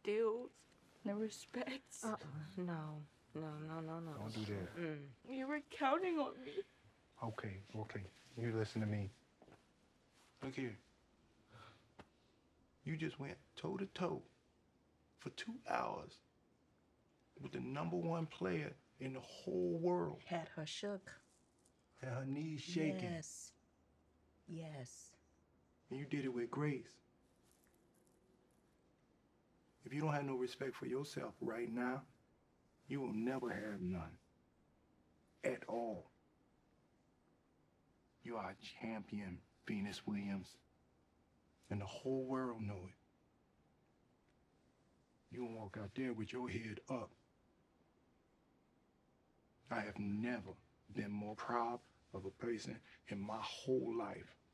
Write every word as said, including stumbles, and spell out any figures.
deals, no respects. Uh-uh. No. No, no, no, no. Don't do that. Mm. You were counting on me. Okay, okay. You listen to me. Look here. You just went toe to toe for two hours with the number one player in the whole world. Had her shook. And her knees shaking. Yes. Yes. And you did it with grace. If you don't have no respect for yourself right now, you will never have none. At all. You are a champion, Venus Williams. And the whole world know it. You gonna walk out there with your head up. I have never been more proud of a person in my whole life.